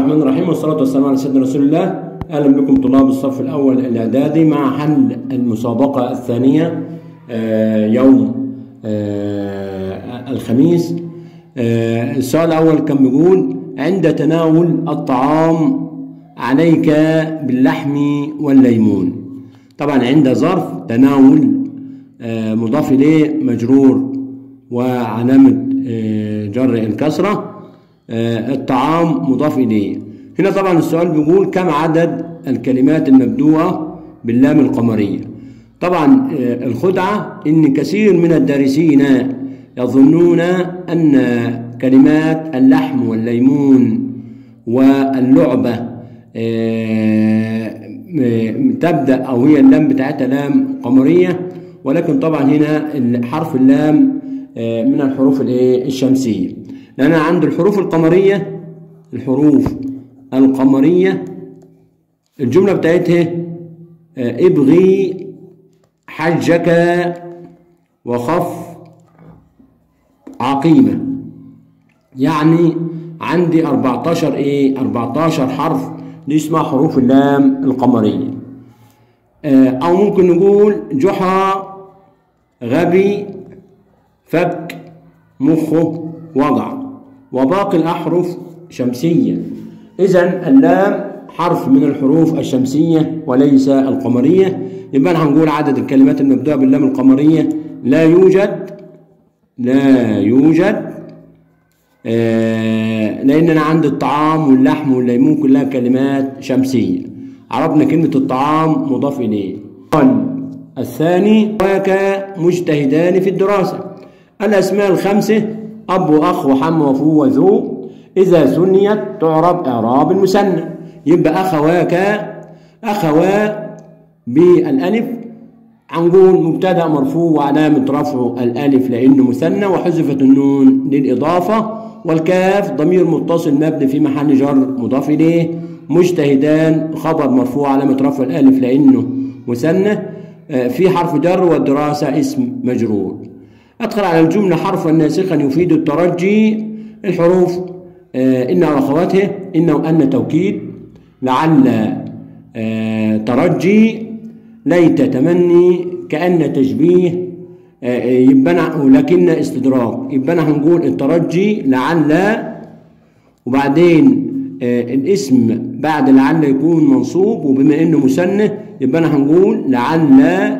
الرحمن الرحيم، والصلاة والسلام على سيدنا رسول الله. أهلا بكم طلاب الصف الأول الإعدادي مع حل المسابقة الثانية يوم الخميس. السؤال الأول كان بيقول: عند تناول الطعام عليك باللحم والليمون. طبعا عند ظرف تناول مضاف إليه مجرور وعلامة جر الكسرة، الطعام مضاف إليه. هنا طبعا السؤال بيقول: كم عدد الكلمات المبدوءة باللام القمرية؟ طبعا الخدعة إن كثير من الدارسين يظنون أن كلمات اللحم والليمون واللعبة تبدأ أو هي اللام بتاعتها لام قمرية، ولكن طبعا هنا حرف اللام من الحروف الشمسية، لأن عند الحروف القمرية الجملة بتاعتها ابغي حجك وخف عقيمة. يعني عندي 14 حرف دي اسمها حروف اللام القمرية. أو ممكن نقول جحا غبي فك مخه وضع، وباقي الأحرف شمسية. إذن اللام حرف من الحروف الشمسية وليس القمرية. يبقى هنقول عدد الكلمات المبدوءة باللام القمرية لا يوجد، لأننا عند الطعام واللحم والليمون كلها كلمات شمسية. عرفنا كلمة الطعام مضاف إليه. الثاني: هناك مجتهدان في الدراسة. الأسماء الخمسة أب وأخ وحم وفو وذو إذا ثنيت تعرب إعراب المثنى. يبقى أخوا بالألف هنقول مبتدأ مرفوع وعلامة رفعه الألف لأنه مثنى وحذفت النون للإضافة، والكاف ضمير متصل مبني في محل جر مضاف إليه. مجتهدان خبر مرفوع علامة رفع الألف لأنه مثنى في حرف جر، والدراسة اسم مجرور. أدخل على الجملة حرفا ناسخا يفيد الترجي. الحروف إن وأخواتها: إن وأن توكيد، لعل ترجي، ليت تمني، كأن تشبيه، يبقى ولكن استدراك. يبقى هنقول الترجي لعل، وبعدين الاسم بعد لعل يكون منصوب، وبما انه مثنى يبقى هنقول لعل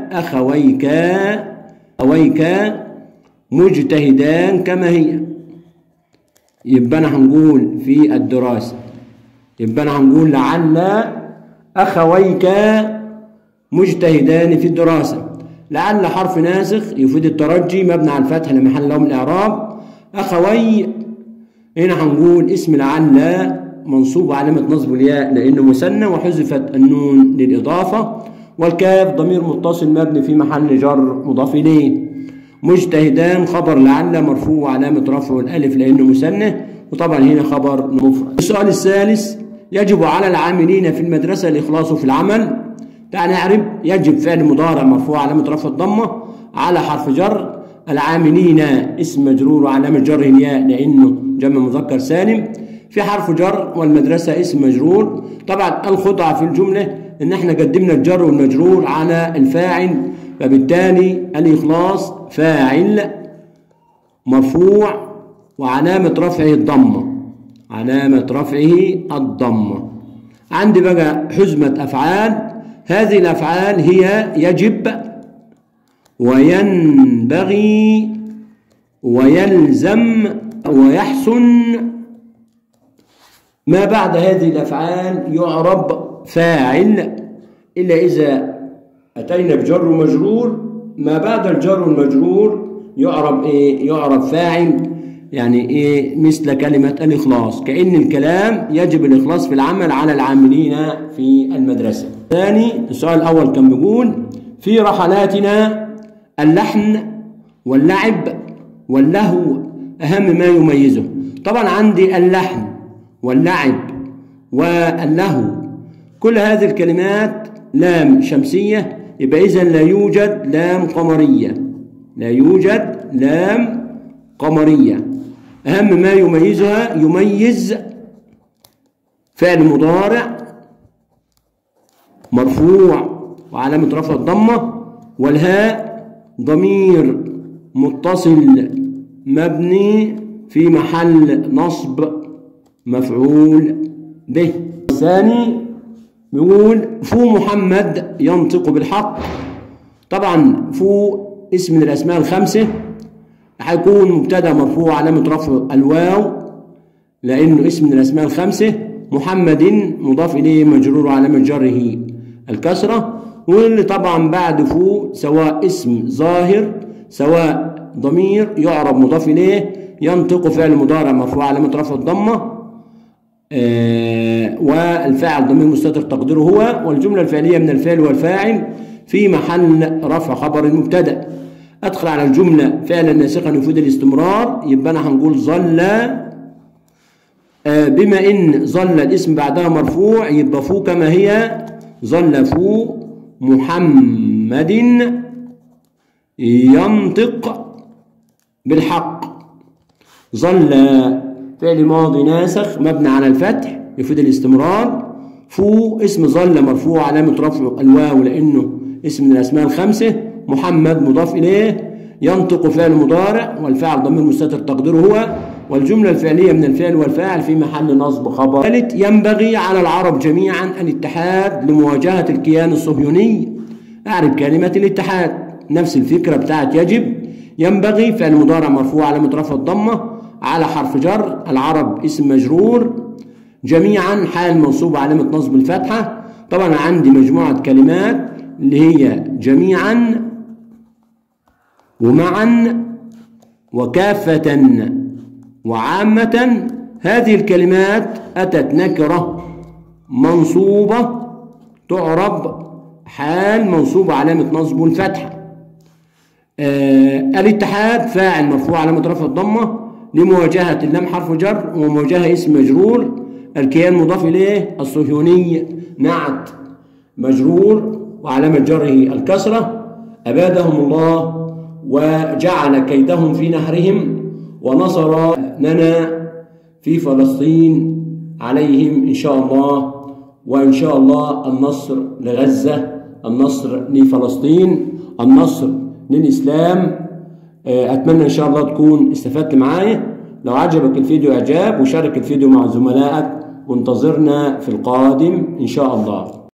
أخويك مجتهدان كما هي. يبقى هنقول في الدراسة، يبقى هنقول لعل أخويك مجتهدان في الدراسة. لعل حرف ناسخ يفيد الترجي مبني على الفتح لمحل له من الإعراب. أخوي هنا هنقول اسم لعل منصوب علامة نصب الياء لأنه مثنى وحذفت النون للإضافة، والكاف ضمير متصل مبني في محل جر مضاف إليه. مجتهدان خبر لعل مرفوع علامة رفعه الألف لأنه مثنى، وطبعا هنا خبر مفرد. السؤال الثالث: يجب على العاملين في المدرسة الإخلاص في العمل. تعال نعرف. يجب فعل مضارع مرفوع علامة رفع الضمة على حرف جر. العاملين اسم مجرور وعلامة جره الياء لأنه جمع مذكر سالم. في حرف جر، والمدرسة اسم مجرور. طبعا الخدعة في الجملة إن احنا قدمنا الجر والمجرور على الفاعل، فبالتالي الإخلاص فاعل مرفوع وعلامة رفعه الضمة. عندي بقى حزمة أفعال. هذه الأفعال هي يجب وينبغي ويلزم ويحسن. ما بعد هذه الأفعال يعرب فاعل إلا إذا أتينا بجر ومجرور. ما بعد الجر والمجرور يعرب يعرب فاعل. يعني مثل كلمة الإخلاص، كأن الكلام يجب الإخلاص في العمل على العاملين في المدرسة. ثاني السؤال الأول كان بيقول: في رحلاتنا اللحن واللعب واللهو أهم ما يميزه. طبعا عندي اللحن واللعب واللهو كل هذه الكلمات لام شمسية، يبقى إذن لا يوجد لام قمرية. أهم ما يميزها، يميز فعل مضارع مرفوع وعلامة رفعه الضمة، والهاء ضمير متصل مبني في محل نصب مفعول به. الثاني بيقول فو محمد ينطق بالحق. طبعا فو اسم من الأسماء الخمسة، هيكون مبتدأ مرفوع علامة رفعه الواو لأنه اسم من الأسماء الخمسة. محمد مضاف إليه مجرور علامة جره الكسرة. واللي طبعا بعد فو سواء اسم ظاهر سواء ضمير يعرب مضاف إليه، ينطق فعل مضارع مرفوع علامة رفع الضمة، والفاعل ضمير مستتر تقديره هو، والجملة الفعلية من الفعل والفاعل في محل رفع خبر المبتدأ. أدخل على الجملة فعلا ناسخا يفيد الاستمرار، يبقى أنا هنقول ظل. بما إن ظل الاسم بعدها مرفوع يبقى فو كما هي، ظل فو محمد ينطق بالحق. ظل فعل ماضي ناسخ مبني على الفتح يفيد الاستمرار. فو اسم ظل مرفوع علامة رفعه الواو لأنه اسم من الأسماء الخمسة. محمد مضاف إليه، ينطق فعل مضارع والفاعل ضمير مستتر تقديره هو، والجملة الفعلية من الفعل والفاعل في محل نصب خبر. ثالث، ينبغي على العرب جميعا الاتحاد لمواجهة الكيان الصهيوني. أعرف كلمة الاتحاد، نفس الفكرة بتاعت يجب. ينبغي فعل مضارع مرفوع علامة رفع الضمة على حرف جر، العرب اسم مجرور، جميعا حال منصوب علامة نصب الفتحة. طبعا عندي مجموعة كلمات اللي هي جميعا ومعا وكافة وعامة. هذه الكلمات أتت نكرة منصوبة تعرب حال منصوبة علامة نصب الفتحة. الاتحاد فاعل مرفوع علامة رفع الضمة لمواجهة اللام حرف جر ومواجهة اسم مجرور. الكيان مضاف إليه. الصهيوني نعت مجرور وعلامة جره الكسرة. أبادهم الله وجعل كيدهم في نحرهم ونصر لنا في فلسطين عليهم إن شاء الله. وإن شاء الله النصر لغزة، النصر لفلسطين، النصر للإسلام. أتمنى إن شاء الله تكون استفدت معايا. لو عجبك الفيديو إعجاب وشارك الفيديو مع زملائك، وانتظرنا في القادم إن شاء الله.